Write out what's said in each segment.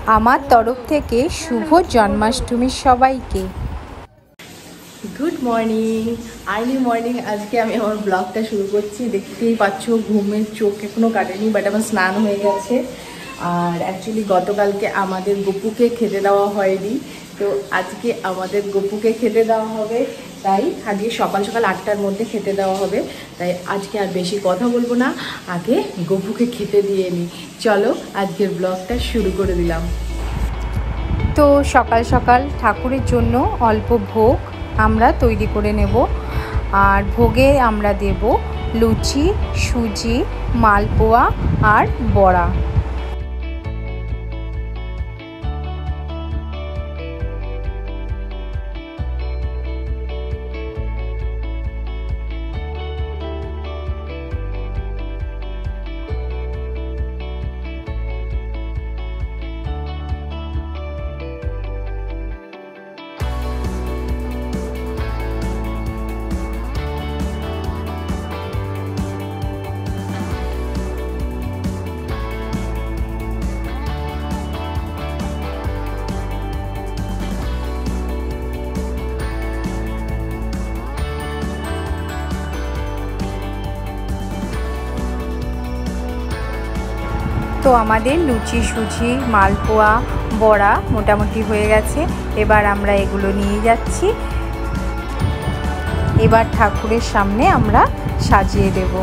আমার তরফ থেকে শুভ জন্মাষ্টমী সবাইকে। Good morning, early morning. আজকে আমি আমার ব্লগটা শুরু করছি। দেখতেই পাচ্ছ ঘুমের চোখ এখনও কাটেনি, বাট আমার স্নান হয়ে গেছে। আর অ্যাকচুয়ালি গতকালকে আমাদের গপুকে খেতে দেওয়া হয়নি, তো আজকে আমাদের গপুকে খেতে দেওয়া হবে। তাই আজকে সকাল সকাল 8টার মধ্যে খেতে দেওয়া হবে। তাই আজকে আর বেশি কথা বলবো না, আগে গপুকে খেতে দিয়ে নিই। চলো আজকের ব্লগটা শুরু করে দিলাম। তো সকাল সকাল ঠাকুরের জন্য অল্প ভোগ আমরা তৈরি করে নেব। আর ভোগে আমরা দেব লুচি, সুজি, মালপোয়া আর বড়া। তো আমাদের লুচি, সুজি, মালপোয়া, বড়া মোটামুটি হয়ে গেছে। এবার আমরা এগুলো নিয়ে যাচ্ছি। এবার ঠাকুরের সামনে আমরা সাজিয়ে দেব।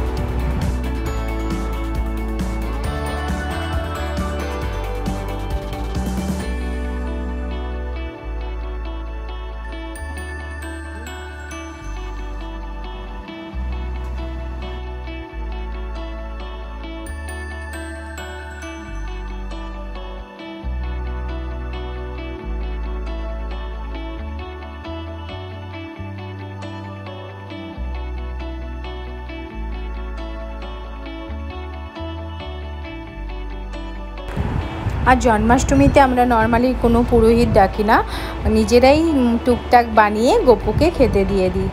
আর জন্মাষ্টমীতে আমরা নর্মালি কোনো পুরোহিত ডাকি না, নিজেরাই টুকটাক বানিয়ে গপুকে খেতে দিয়ে দিই।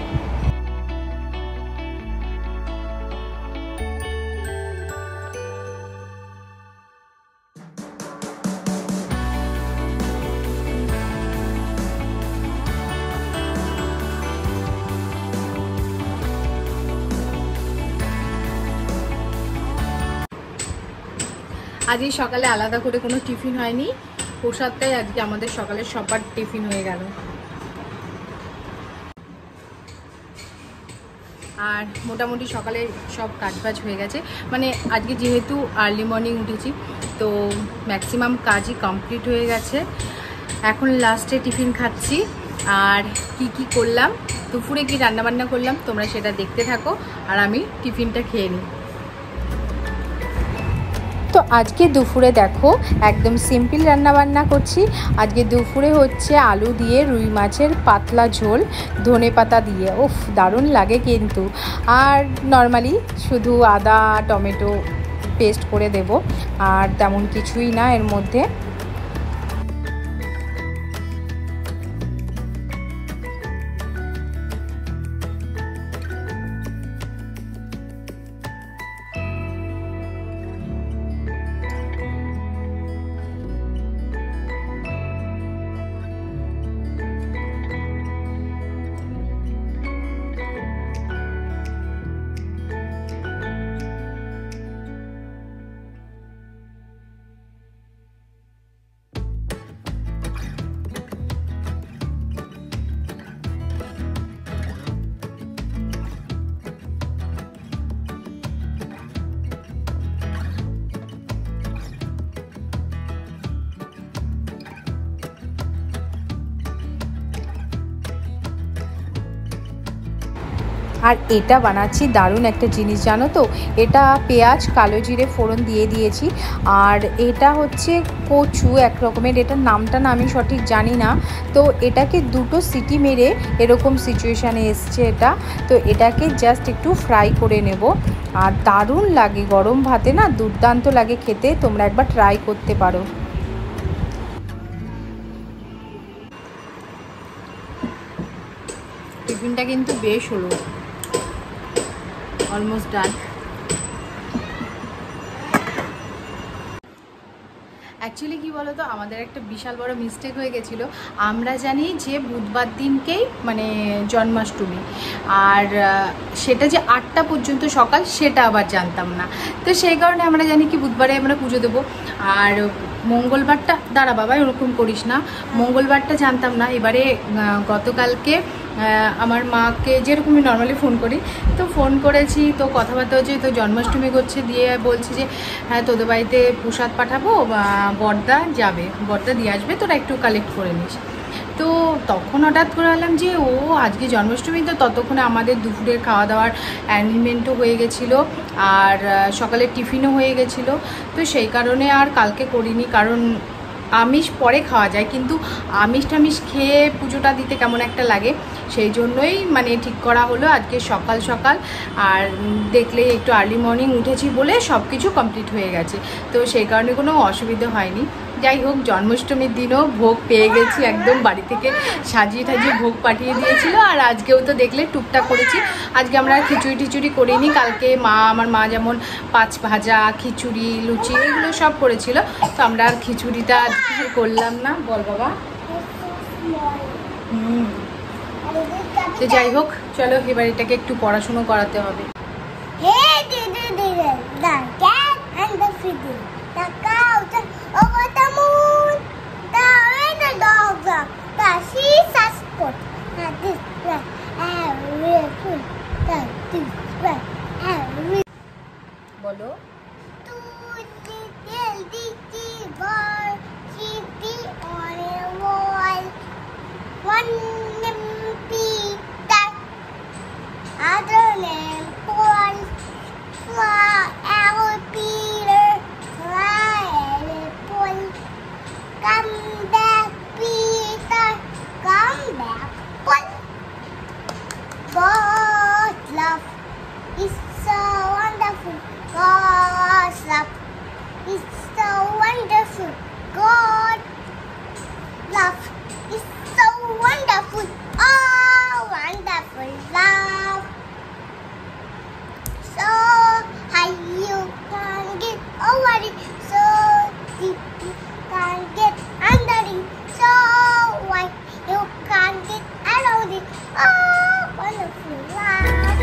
আজকে সকালে আলাদা করে কোনো টিফিন হয়নি, প্রসাদটাই আজকে আমাদের সকালে সবার টিফিন হয়ে গেল। আর মোটামুটি সকালে সব কাজবাজ হয়ে গেছে, মানে আজকে যেহেতু আর্লি মর্নিং উঠেছি তো ম্যাক্সিমাম কাজই কমপ্লিট হয়ে গেছে। এখন লাস্টে টিফিন খাচ্ছি। আর কি করলাম, দুপুরে কি রান্নাবান্না করলাম তোমরা সেটা দেখতে থাকো, আর আমি টিফিনটা খেয়ে নিই। তো আজকে দুপুরে দেখো একদম সিম্পল রান্নাবান্না করছি। আজকে দুপুরে হচ্ছে আলু দিয়ে রুই মাছের পাতলা ঝোল, ধনেপাতা দিয়ে। উফ, দারুণ লাগে কিন্তু। আর নর্মালি শুধু আদা টমেটো পেস্ট করে দেব, আর তেমন কিছুই না এর মধ্যে। আর এটা বানাচ্ছি দারুণ একটা জিনিস জানো তো, এটা পেঁয়াজ কালো জিরে ফোড়ন দিয়ে দিয়েছি। আর এটা হচ্ছে কচু এক রকমের, এটার নামটা না আমি সঠিক জানি না। তো এটাকে দুটো সিটি মেরে এরকম সিচুয়েশানে এসছে এটা। তো এটাকে জাস্ট একটু ফ্রাই করে নেব। আর দারুণ লাগে গরম ভাতে, না দুর্দান্ত লাগে খেতে। তোমরা একবার ট্রাই করতে পারো। টিফিনটা কিন্তু বেশ হলো, অলমোস্ট ডান। অ্যাকচুয়ালি কি বলো তো, আমাদের একটা বিশাল বড় মিস্টেক হয়ে গেছিলো। আমরা জানি যে বুধবার দিনকেই মানে জন্মাষ্টমী, আর সেটা যে 8টা পর্যন্ত সকাল সেটা আবার জানতাম না। তো সেই কারণে আমরা জানি কি বুধবারে আমরা পুজো দেবো, আর মঙ্গলবারটা দাঁড়া বাবা ওরকম করিস না, মঙ্গলবারটা জানতাম না। এবারে গতকালকে আমার মাকে যেরকমই নর্মালি ফোন করি, তো ফোন করেছি, তো কথাবার্তা হচ্ছে, তো জন্মাষ্টমী করছে, দিয়ে বলছি যে হ্যাঁ তোদের বাড়িতে প্রসাদ পাঠাবো, বড়দা যাবে, বড়দা দিয়ে আসবে, তোরা একটু কালেক্ট করে নিস। তো তখন হঠাৎ করে এলাম যে ও আজকে জন্মাষ্টমী, তো ততক্ষণে আমাদের দুপুরের খাওয়া দাওয়ার অ্যারেঞ্জমেন্টও হয়ে গেছিলো, আর সকালের টিফিনও হয়ে গেছিলো। তো সেই কারণে আর কালকে করিনি, কারণ আমিষ পরে খাওয়া যায়, কিন্তু আমিষ টামিষ খেয়ে পুজোটা দিতে কেমন একটা লাগে, সেই জন্যই মানে ঠিক করা হলো আজকে সকাল সকাল। আর দেখলেই একটু আর্লি মর্নিং উঠেছি বলে সব কিছু কমপ্লিট হয়ে গেছে, তো সেই কারণে কোনো অসুবিধা হয়নি। যাই হোক, জন্মাষ্টমীর দিনও ভোগ পেয়ে গেছি, একদম বাড়ি থেকে সাজিয়ে টাজিয়ে ভোগ পাঠিয়ে দিয়েছিল। আর আজকেও তো দেখলে টুকটাক করেছি, আজকে আমরা খিচুড়ি টিচুড়ি করিনি, কালকে আমার মা যেমন পাঁচ ভাজা, খিচুড়ি, লুচি এগুলো সব করেছিল, তো আমরা আর খিচুড়িটা আজকে করলাম না। বল বাবা। তো যাই হোক, চলো এবার এটাকে একটু পড়াশুনো করাতে হবে। The cows over the moon, the rain, the dogs up, the she's a spot. Now this way, every foot, that this way, every. বলো। Two little ditty birds sitting on a wall. One named Peter, other named Paul. Fly, Peter. Come back, Peter. Come back, Paul. God's love is so wonderful. God's love is so wonderful. God's love is so wonderful. Oh, wonderful love. So high you can't get over it. So deep you can't get under it. So wide you can't get around it. Oh, wonderful love.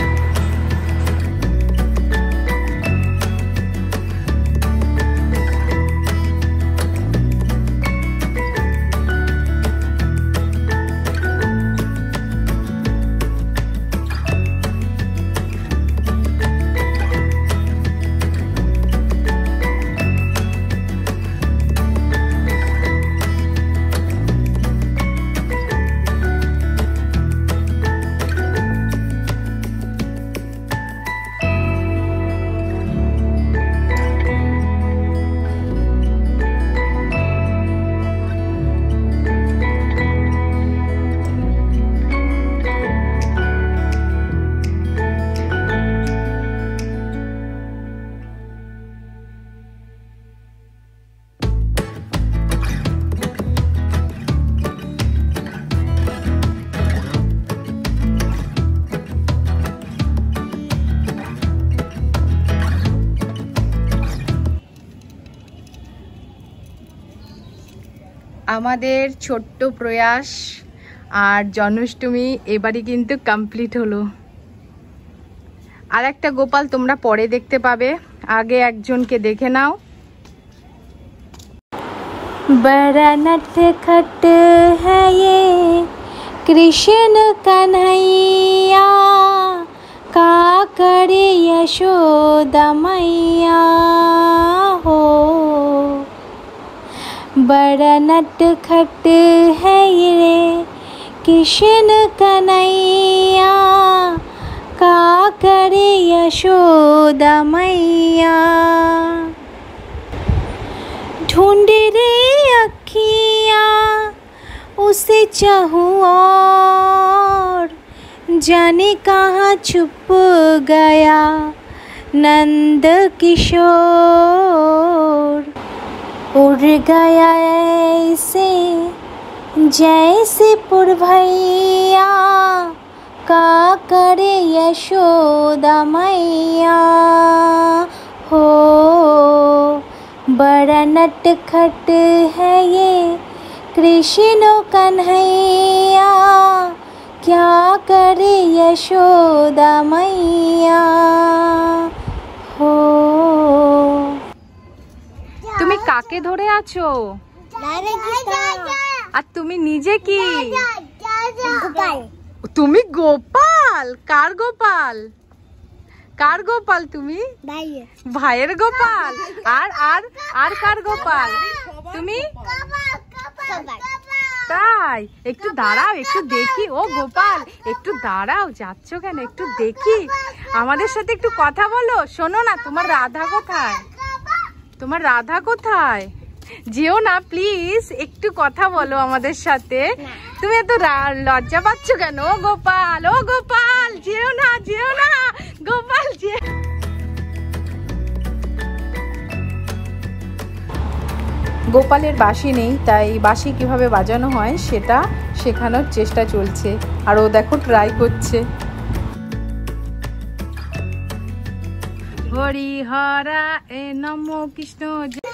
আমাদের ছোট্ট প্রয়াস আর জন্মাষ্টমী এবারই কিন্তু complete হলো। আর একটা গোপাল তোমরা পরে দেখতে পাবে, আগে একজনকে দেখে নাও। बड़ा नटखट है ये कृष्ण कन्हैया, का करे यशोदा मैया हो। बड़ा नटखट है ये कृष्ण कन्हैया, का करे यशोदा मैया। ढूंढे रे अखियाँ उसे चाहूँ और, जाने कहाँ छुप गया नंद किशोर। उड़ गया ऐसे जैसे पुरभैया, का करे यशोदा मैया हो। बड़ा नटखट है ये कृष्ण कन्हैया, क्या करे यशोदा मैया हो। তুমি কাকে ধরে আছো? আর তুমি নিজে কি? তুমি গোপাল? কার গোপাল? কার গোপাল তুমি? ভাইয়ের গোপাল। আর আর আর কার গোপাল তুমি? তাই, একটু দাঁড়াও, একটু দেখি। ও গোপাল, একটু দাঁড়াও, যাচ্ছ কেন? একটু দেখি, আমাদের সাথে একটু কথা বলো। শোনো না, তোমার রাধা কোথায়? তোমার রাধা কোথায়? যেও না প্লিজ, একটু কথা বলো আমাদের সাথে। তুমি এত লজ্জা পাচ্ছ কেন? ও গোপাল, ও গোপাল, যেও না, যেও না গোপাল, যে গোপালের বাঁশি নেই, তাই বাঁশি কিভাবে বাজানো হয় সেটা শেখানোর চেষ্টা চলছে। আর ও দেখো ট্রাই করছে। হরি হরা এ নম কৃষ্ণ।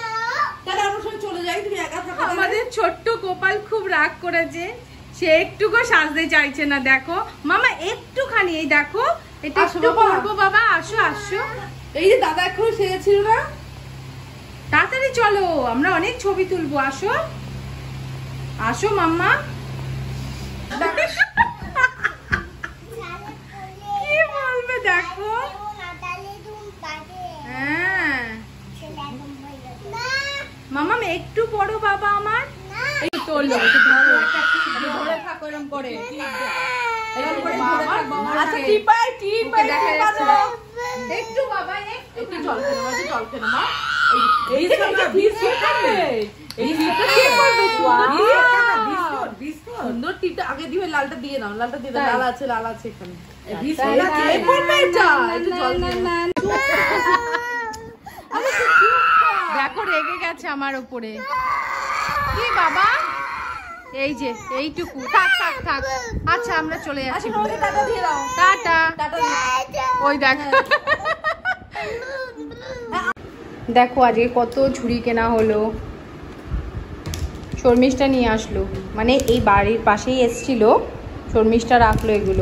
আমাদের ছোট্ট গোপাল খুব রাগ করেছে, সে একটুকু সাজতে চাইছে না। দেখো মামা, একটুখানি, এই দেখো, এটা একটু পরবো বাবা। আসো আসো, এই যে দাদা এখনো সেজেছিল না, তাড়াতাড়ি চলো, আমরা অনেক ছবি তুলবো। আসো আসো মাম্মা। কি বলবে দেখো। হ্যাঁ মামা, একটু পড়ো বাবা আমার। এই তোলো, ধরে থাকো এরকম করে, এরকম করে ধরে থাকো। আচ্ছা টিপাই টিপাই একটু বাবা, একটু জল খেলো, একটু জল খেলো মা। এই যে বিস্কুট খাবে, এই বিস্কুট কি করবে? বিস্কুট সুন্দর টিপটা আগে দিবে, লালটা দিয়ে নাও, লালটা দিয়ে দাও। লাল আছে, লাল আছে এখানে। বিস্কুট আছে, এই পড়বে এটা। একটু জল দেখো রেগে গেছে আমার উপরে। কি বাবা, এই যে এইটুকু, থাক থাক থাক। আচ্ছা আমরা চলে যাচ্ছি, টাটা দিয়ে দাও। টাটা। ওই দেখ, দেখো আজকে কত ঝুড়ি কেনা হলো। শর্মিষ্ঠা নিয়ে আসলো, মানে এই বাড়ির পাশেই এসছিল, শর্মিষ্ঠা রাখলো এগুলো।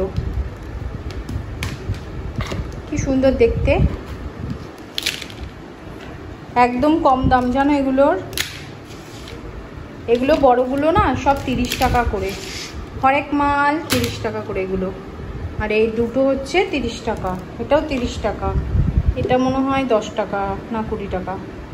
কি সুন্দর দেখতে, একদম কম দাম জানো এগুলোর। এগুলো বড়গুলো না সব 30 টাকা করে, হরেক মাল 30 টাকা করে এগুলো। আর এই দুটো হচ্ছে 30 টাকা, এটাও 30 টাকা, এটা মনে হয় 10 টাকা না 20 টাকা।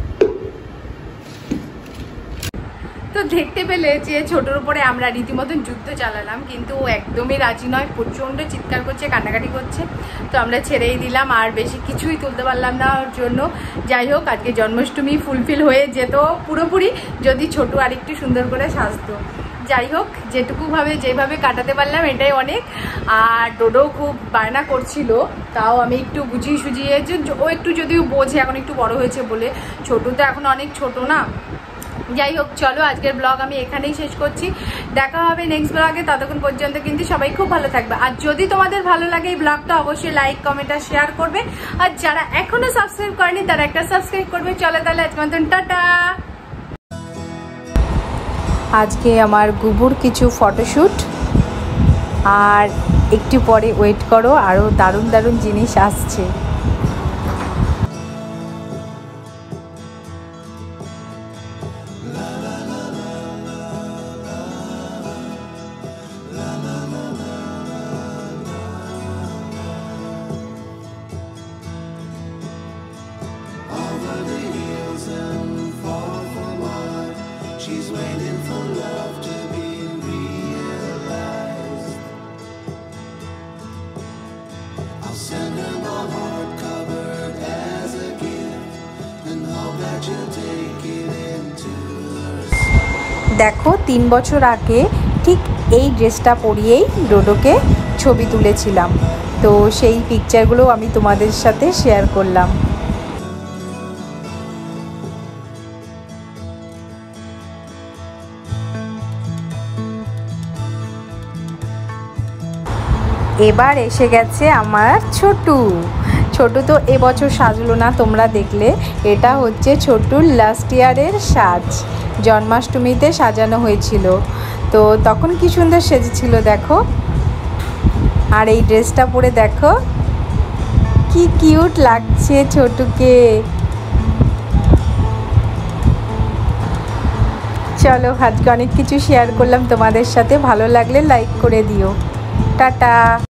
তো দেখতে পেলে যে ছোটোর উপরে আমরা রীতিমতন যুদ্ধ চালালাম, কিন্তু ও একদমই রাজি নয়, প্রচণ্ড চিৎকার করছে, কান্নাকাটি করছে। তো আমরা ছেড়েই দিলাম, আর বেশি কিছুই তুলতে পারলাম না ওর জন্য। যাই হোক, আজকে জন্মাষ্টমী ফুলফিল হয়ে যেত পুরোপুরি যদি ছোটো আরেকটু সুন্দর করে সাজতো। যাই হোক, যেভাবে কাটাতে পারলাম এটাই অনেক। আর ডোডো খুব বায়না করছিল, তাও আমি একটু বুঝিয়ে সুঝিয়ে, ও একটু যদিও বোঝে, এখন একটু বড় হয়েছে বলে, ছোটো তো এখন অনেক ছোট না। যাই হোক, চলো আজকের ব্লগ আমি এখানেই শেষ করছি, দেখা হবে নেক্সট ব্লগে। ততক্ষণ পর্যন্ত কিন্তু সবাই খুব ভালো থাকবে। আর যদি তোমাদের ভালো লাগে এই ব্লগটা, অবশ্যই লাইক কমেন্ট আর শেয়ার করবে। আর যারা এখনো সাবস্ক্রাইব করেনি তারা একটা সাবস্ক্রাইব করবে। চলো তাহলে আজকের মতন টাটা। আজকে আমার গুবুর কিছু ফটোশ্যুট, আর একটু পরে ওয়েট করো, আরও দারুণ দারুণ জিনিস আসছে। She's waiting for love to be realized. I'll send her my heart covered as a gift and hope that you'll take it into her side. দেখো 3 বছর আগে ঠিক এই ড্রেসটা পরিয়েই ডোডোকে ছবি তুলেছিলাম, তো সেই পিকচারগুলো আমি তোমাদের সাথে শেয়ার করলাম। এবার এসে গেছে আমার ছোটু। ছোটু তো এবছর সাজলো না, তোমরা দেখলে। এটা হচ্ছে ছোটুর লাস্ট ইয়ারের সাজ, জন্মাষ্টমীতে সাজানো হয়েছিল। তো তখন কি সুন্দর সেজেছিল দেখো। আর এই ড্রেসটা পরে দেখো কি কিউট লাগছে ছোটুকে। চলো আজকে অনেক কিছু শেয়ার করলাম তোমাদের সাথে, ভালো লাগলে লাইক করে দিও। টাটা।